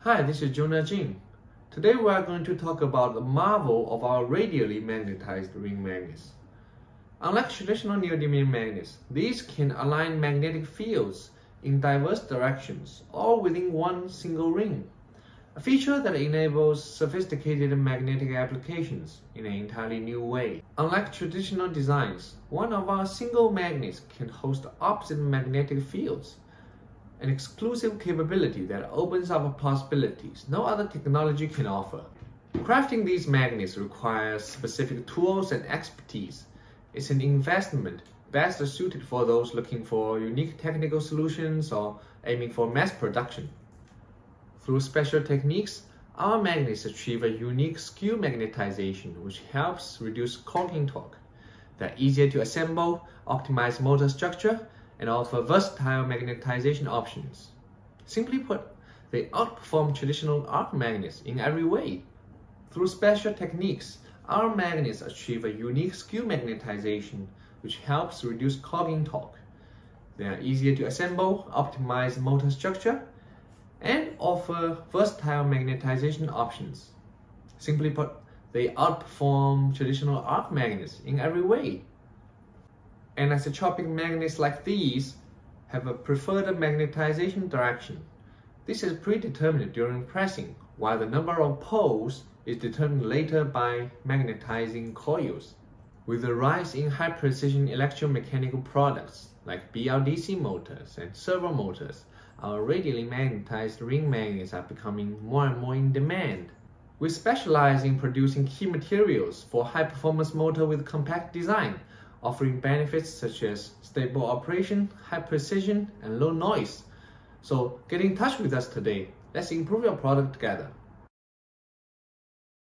Hi, this is Jonah Jin. Today we are going to talk about the marvel of our radially magnetized ring magnets. Unlike traditional neodymium magnets, these can align magnetic fields in diverse directions, all within one single ring, a feature that enables sophisticated magnetic applications in an entirely new way. Unlike traditional designs, one of our single magnets can host opposite magnetic fields, an exclusive capability that opens up possibilities no other technology can offer. Crafting these magnets requires specific tools and expertise. It's an investment best suited for those looking for unique technical solutions or aiming for mass production. Through special techniques, our magnets achieve a unique skew magnetization which helps reduce clogging torque. They're easier to assemble, optimize motor structure, and offer versatile magnetization options. Simply put, they outperform traditional arc magnets in every way. Through special techniques, our magnets achieve a unique skew magnetization which helps reduce clogging torque. They are easier to assemble, optimize motor structure, and offer versatile magnetization options. Simply put, they outperform traditional arc magnets in every way. Anisotropic magnets like these have a preferred magnetization direction. This is predetermined during pressing, while the number of poles is determined later by magnetizing coils. With the rise in high-precision electromechanical products like BLDC motors and servo motors, our radially magnetized ring magnets are becoming more and more in demand. We specialize in producing key materials for high-performance motor with compact design, offering benefits such as stable operation, high precision, and low noise. So get in touch with us today. Let's improve your product together.